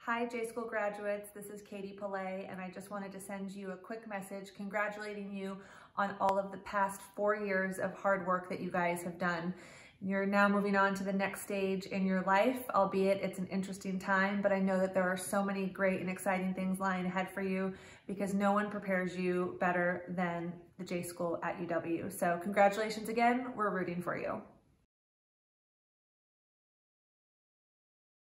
Hi J-School graduates, this is A Palay, and I just wanted to send you a quick message congratulating you on all of the past 4 years of hard work that you guys have done. You're now moving on to the next stage in your life, albeit it's an interesting time, but I know that there are so many great and exciting things lying ahead for you because no one prepares you better than the J-School at UW. So congratulations again, we're rooting for you.